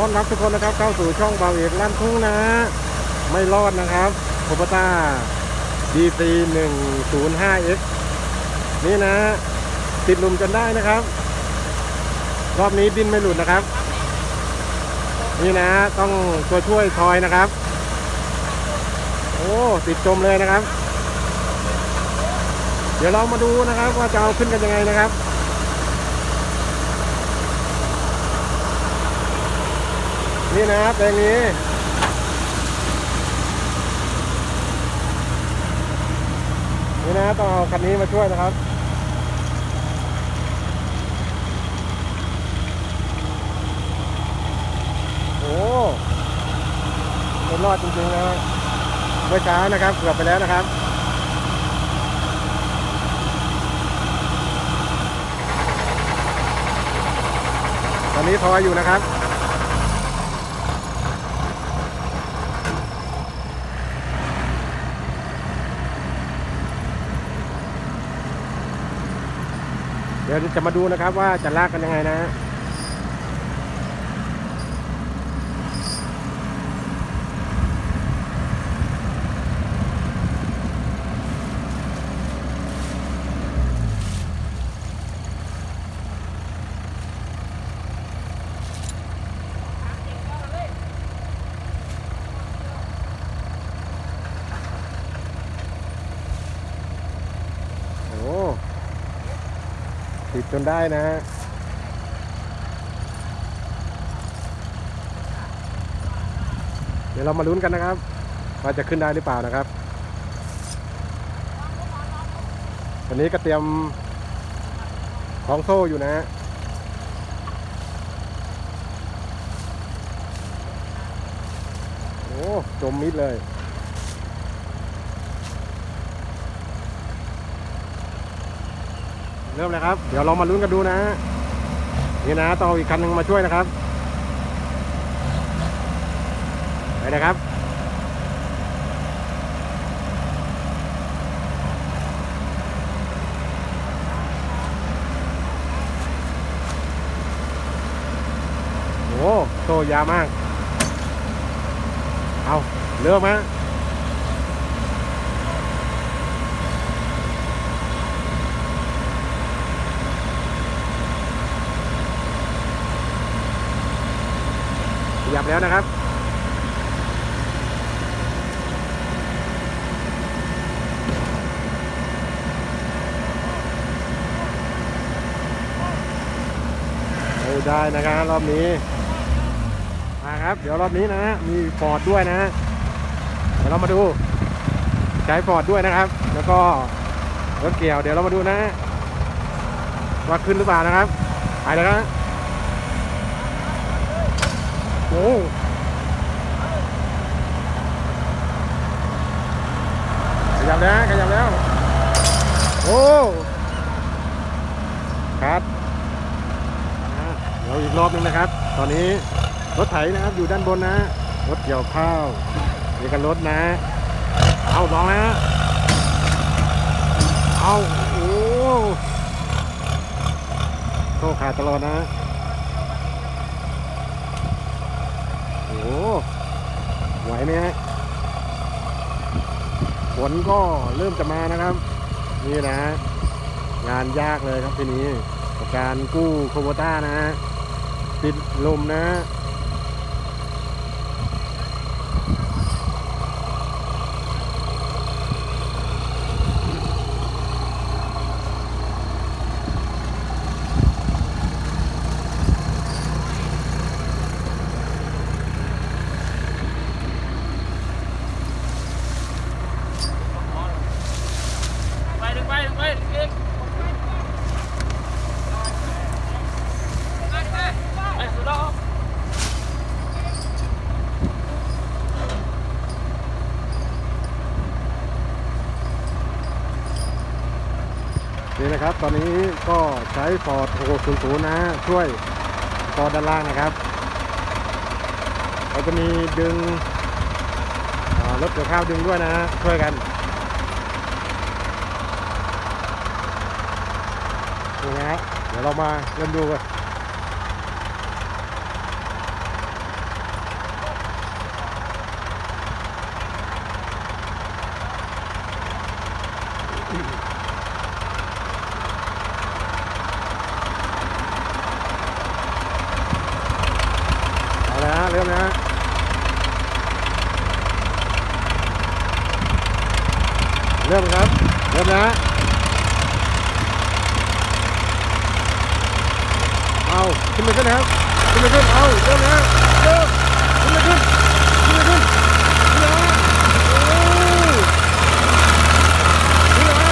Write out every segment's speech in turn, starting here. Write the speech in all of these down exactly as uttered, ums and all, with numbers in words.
อนรับทุกคนนะครับเข้าสู่ช่องเบาเอกลั่นทุ่งนะไม่รอดนะครับโคโบต้า ดี ซี หนึ่งศูนย์ห้า เอ็กซ์ นี่นะติดหลุมจนได้นะครับรอบนี้ดิ้นไม่หลุดนะครับนี่นะต้องตัวช่วยทอยนะครับโอ้ติดจมเลยนะครับเดี๋ยวเรามาดูนะครับว่าจะเอาขึ้นกันยังไงนะครับนี่นะแปลงนี้นี่นะต้องเอาคันนี้มาช่วยนะครับโอ้ไม่รอดจริงๆนะเมื่อเช้านะครับเกือบไปแล้วนะครับตอนนี้ทอยอยู่นะครับเดี๋ยวจะมาดูนะครับว่าจะลากกันยังไงนะติดจนได้นะฮะเดี๋ยวเรามาลุ้นกันนะครับว่าจะขึ้นได้หรือเปล่านะครับวันนี้ก็เตรียมของโซ่อยู่นะฮะโอ้จมมิดเลยเริ่มเลยครับเดี๋ยวเรามาลุ้นกันดูนะนี่นะต้องเอาอีกคันหนึ่งมาช่วยนะครับไปนะครับโอ้โซ่ยาวมากเอาเริ่มฮะขยับแล้วนะครับได้นะครับรอบนี้มาครับเดี๋ยวรอบนี้นะมีฟอร์ดด้วยนะเดี๋ยวเรามาดูใช้ฟอร์ดด้วยนะครับแล้วก็รถเกี่ยวเดี๋ยวเรามาดูนะว่าขึ้นหรือเปล่านะครับไปเลยครับโอ้ขยับแล้วขยับแล้วโอ้ครับเดี๋ยวอีกรอบนึงนะครับตอนนี้รถไถนะครับอยู่ด้านบนนะรถเกี่ยวข้าวนี่กันรถนะเอาลองนะเอาโอ้โซ่ขาดตลอดนะโอ้ไหวไหมฮะฝนก็เริ่มจะมานะครับนี่นะงานยากเลยครับทีนี้กับการกู้โคโบต้านะติดลมนะนี่นะครับตอนนี้ก็ใช้ฟอร์ดหกศูนย์ศูนย์นะช่วยฟอร์ดด้านล่างนะครับเราจะมีดึงรถเกี่ยวข้าวดึงด้วยนะช่วยกันนี่นะฮะเดี๋ยวเรามาเริ่มดูกันเริ่มครับเริ่มนะเอาขึ้นไปขึ้นนะครับขึ้นไปขึ้นเอาเริ่มนะเริ่มขึ้นไปขึ้นขึ้นไปขึ้นขึ้นนะโอ้ขึ้นนะ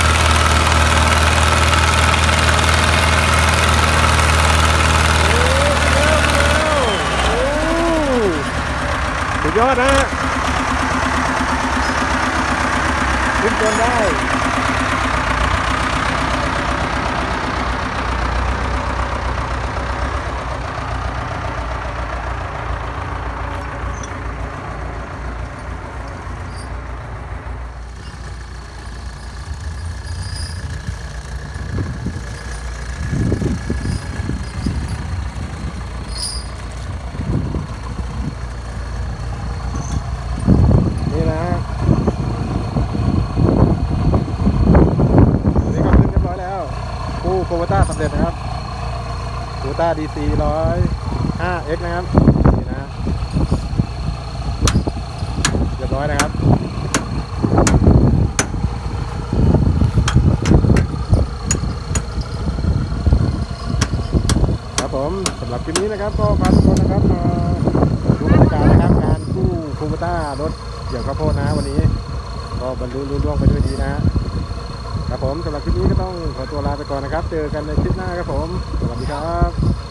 สุดยอดนะขึ้นจนได้นี่นะคู่โคโบต้าสำเร็จนะครับโคโบต้า ดี ซี หนึ่งศูนย์ห้า เอ็กซ์ นะครับนี่นะเรียบร้อยนะครับครับผมสำหรับคลิปนี้นะครับก็พาทุกคนนะครับมาดูบรรยากาศนะครับงานคู่โคโบต้ารถเกี่ยวข้าวโพดนะวันนี้ก็บรรลุรุ่ร่วงไปด้วยดีนะครับผมสำหรับคลิปนี้ก็ต้องขอตัวลาไปก่อนนะครับเจอกันในคลิปหน้าครับผมสวัสดีครับ